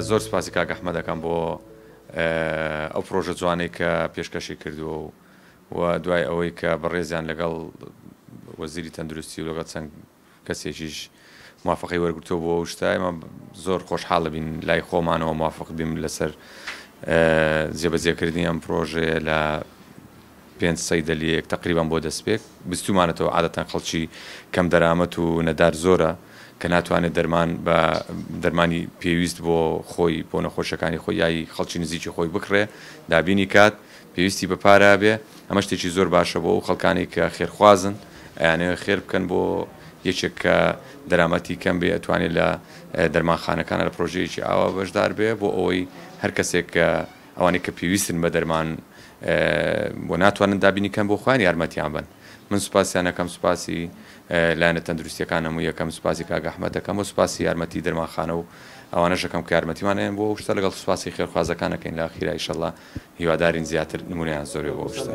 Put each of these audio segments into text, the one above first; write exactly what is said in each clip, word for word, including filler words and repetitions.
زۆر سپاسی کاک ئەحمەد دەکەم بۆ ئەو پرۆژە جوانەی کە پێشکەشی کردووە و دوای ئەوەی کە بەڕێزیان لەگەڵ وەزیری تەندروستی و لەگەڵ چەند کەسێکیش موافقەی وەرگرتووە بۆ ئەو شتە ئێمە زۆر خۆشحاڵە بین لای خۆمانەوە موافق بین لەسەر جێبەجێکردنی ئەم پرۆژەیە لە پێنج سەیدەلیەک تقریبان بۆ دەستپێک بیستمانەتەوە عادەتەن خەڵکی کەم دەرامەت و نەدار زۆرە کە ناتوانێت دەرمان بە دەرمانی پێویست بۆ خۆی بۆ نەخۆشەکانی خۆی یای خەڵکی نزیکی خۆی بکڕێ دابینی کات پێویستی بە پارە بێ ئەمە شتێکی زۆر باشە بۆ خەڵکانی کە خێرخوازن ئەیانەوێ خێر بکەن بۆ یەکێک کە دەرامەتی کەم بێ ئەتوانێت لە دەرمانخانەکانە لە پرۆژەیەکی ئاوا بەشدار بێ بۆ ئەوەی هەر کەسێک کە ئەوانەی کە پێویستن بە دەرمان بۆ ناتوانن دابینی کەم بۆ خۆیان یارمەتیان بن. من سوپاسیان دەکەم سوپاسی لایەنە تەندروستیەکان هەموو یەکەم سوپاسی کاک ئەحمەد دەکەم و سوپاسی یارمەتی دەرمانخانە و ئەوانەش دەکەم کە یارمەتیمانیان بۆ شتە لەگەڵ سوپاسی خێرخوازەکانەکەین لە ئاخیرا ئینشەڵڵا هیوادارین زیاتر نمونەیان زۆرێ بۆ شتە.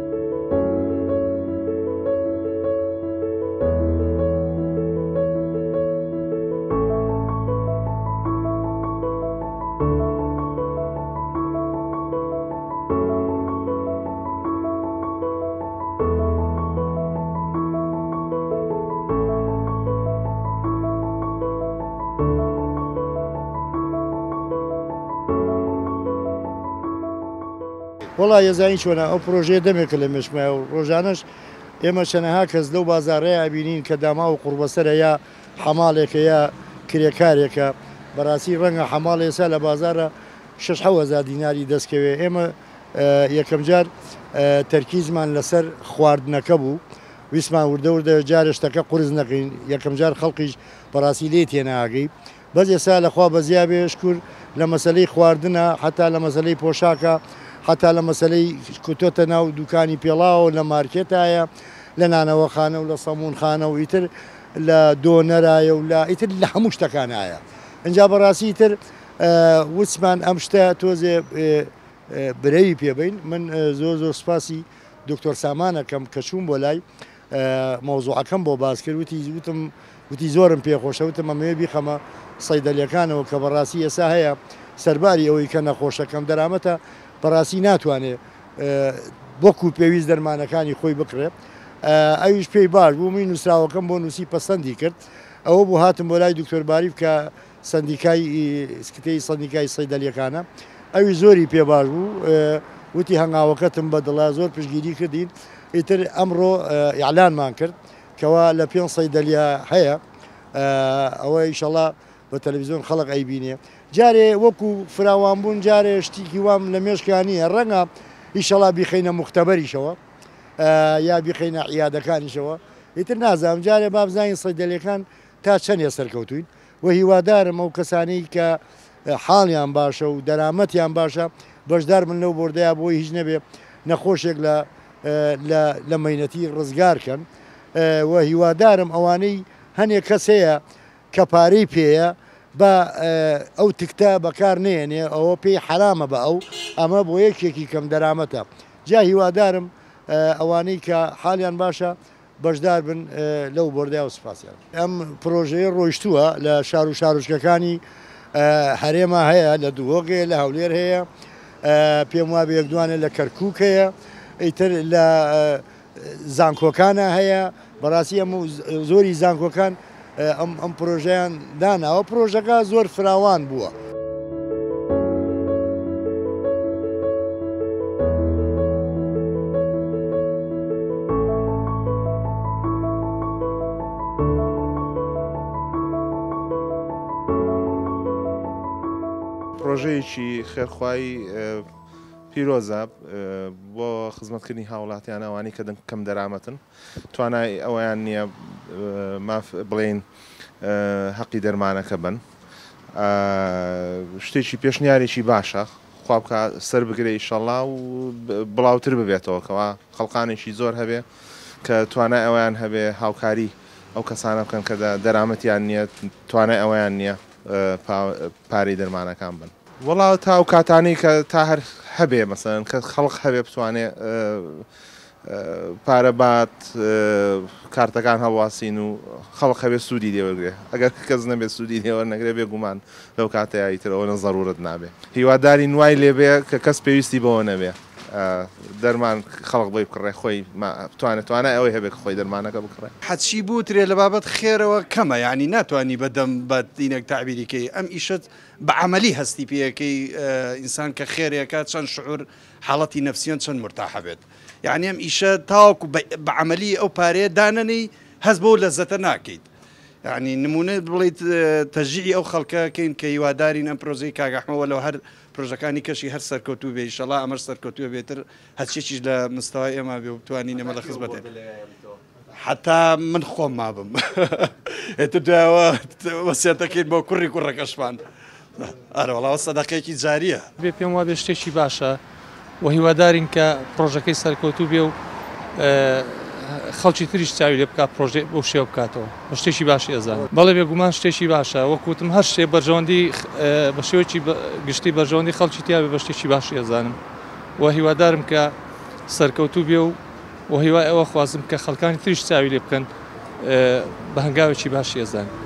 وڵا یەزانی چۆنە ئەو پرۆژەیە دەمێکە لە مێشمایە و ڕۆژانەش ئێمە چەنەها کەس لەو بازاڕەیە بینین کە داما و قوربەسەرە یا حەماڵێکە یا کرێکارێکە بەڕاستی ڕەنگە حەماڵ ئێستا لە بازارە شەش هەوەزار دیناری دەستکەوێ. ئێمە یەکەم جار تەرکیزمان لەسەر خواردنەکە بوو ویسمان وردە وردە جارە شتەکە قورس نەکەین یەکەم جار خەڵقیش بەڕاستی لێ تێناگەی بەس ئێستا لەخوا بەزیا بێشکور لە مەسلەی خواردنە حتا لە مەسلەی پۆشاکە حتا لە مەسلەی کوتۆتە ناو دوکانی پێڵاوە لە مارکێتایە لە نانەوەخانە و لە سەمونخانە و ئیتر لە دۆنەرایە و لە ئیتر لە هەموو شتەکانایە. ئەجا بەڕاستی تر وچمان ئەم شتە تۆزێ برەوی پێبین. من زۆر زۆر سپاسی دکتۆر سامانەکەم کە چوون بۆ لای مۆزوعەکەم بۆ باس کرد وتی وتم وتی زۆرم پێخۆشە وتم ئەمەوێ بیخەمە سەیدەلیەکانەوە کە بەڕاستی ئێستا هەیە سەرباری ئەوەی کە نەخۆشەکەم دەرامەتە بەڕاستی ناتوانێت وەکو پێویست دەرمانەکانی خۆی بکڕێ. ئەویش پێی باش بوو من نووسراوەکەم بۆ نووسی پەسەندی کرد ئەوە بوو هاتم بۆ لای دکتۆر باریف کە سندیکای سکتەی سندیکای سەیدەلیەکانە ئەوی زۆری پێ باش بوو وتی هەنگاوەکەتم بەدڵا زۆر پشگیری کردین ئیتر ئەمڕۆ ئیعلانمان کرد کەوا لە پێنج سەیدەلیە هەیە ئەوە ئینشەڵڵا بە تەلەڤیزیۆن خەڵق ئەیبینێ. جارێ وەکو فراوان بوون جارێ شتێکی وام لە مێشکانیە ڕەنگە ئیشەڵا بیخەینە موختەبەریشەوە یا بیخەینە عیادەکانیشەوە ئیتر نازانم جارێ بابزانین سەیدەلیەکان تا چەندێ سەرکەوتوین و هیوادارم ئەو کەسانەی کە حاڵیان باشە و دەرامەتیان باشە بەشدار من لەو بۆردەیە بۆی هیچ نەبێ نەخۆشێک لە مەینەتی ڕزگارکەن و هیوادارم ئەوانەی هەنێک کەس هەیە کە پارەی پێیە بە ئەو تکتە بەکار نێنێ ئەوە پێی حرامە بە ئەو ئەمە بۆ یەکێکی کەم دەرامەتە. جا هیوادارم ئەوانەی کە حالیان باشە بەشدار بن لەو بۆردای و سپاسیان. ئەم پرۆژەیە ڕۆیشتووە لە شار و شارۆچکەکانی هەرێمە هەیە لە دووەگەیە لە هەولێر هەیە پێم وا بە یەکدوانە لە کەرکووک هەیە ئیتر لە زانکۆکانە هەیە بەڕاستی ئەم زۆری زانکۆکان ئەم پرۆژەیان داناوە پرۆژەکە زۆر فراوان بووە. پرۆژەیەکی خێرخوایی پیرۆزە بۆ خزمەتکردنی هاوڵاتیان ئەوانی کە کەم دەرامەتن توانای ئەویان نییە بڵێن حەقی دەرمانەکە بن. شتێکی پێشنیارێکی باشە خوا بکە سەر بگرێ ئینشەڵڵا و بڵاوتر ببێتەوە کەوا خەڵقانێکی زۆر هەبێ کە توانای ئەویان هەبێ هاوکاری ئەو کەسانە بکەن کە دەرامەتیان نییە توانای ئەویان نییە پارەی دەرمانەکان بن. وەڵاو تا و کاتانی کە تا هەر هەبێ مەسەڵەن کە خەڵق هەبێ بتوانێت پارەبات کارتەکان هەڵواسین و خەڵق هەبێ سوودی لێوەرگێ ئەگەر کەس نەبێت سوودی لێوە نەگرێ بێگومان لەو کاتەیە ترەوە زەڕورت نابێ هیواداری نوای لێبێ کە کەس پێویستی بەوە نەبێ دەرمان خەڵق بۆی بکڕێ خۆی توانێت توانە ئەوەی هەبێت خۆی دەرمانەکە بکڕێ حەچی بوترێ لە بابەت خێرەوە کەمە یعنی ناتوانانی بەدەم بە دینێک تعبیریکەی ئەم ئیشت بە عملی هەستی پێەکەی ئینسان کە خێرەکە چەند شعور حاڵەتی نەفسیۆن چەند مرتاح بێت یعنی ئەم ئیشە تاوەکو بە عملی ئەو پارەیە دانەنەی هەست بۆ لەزەتە ناکەیت یعنی نمونە بڵیت تەژیعی ئەو خەڵکەکەین کە هیوادارین ئەم پرۆژەی کاگەحمەوە لەو هەر پرۆژەکانی کەشی هەر سەرکەوتوو بێ ئینشەڵا ئەمەش سەرکەوتووە بێتر هەرچێکیش لە مستەوای ئێمە بێ بتوانین ئەمە لە خزمەتێ حتا من خۆم مابم ئێتر دوایەوە وەسیەتەکەین بۆ کوڕی کوڕەکەشمان ئەرە وەڵاوە سەدەقەیەکی جاریە بێ پێم وا بێ شتێکی باشە و هیوادارین کە پرۆژەکەی سەرکەوتوو بێ و خەڵکی تریش چاوی لێ بکات پرۆژێ بۆ شێوە بکاتەوە بە شتێکی باشی ئەزانم بەڵێ بێگومان شتێکی باشە وەکوتم هەر شتێ بەرژەوەندی بە شێوەی گشتی بەرژەوەندی خەڵکی تیاوێ بە شتێکی باشی ئەزانم و هیوادارم کە سەرکەوتوو بێ و و هیوای ئەوە خوازم کە خەڵکانی تریش چاوی لێ بکەن بە هەنگاوێکی باشی ئەزانم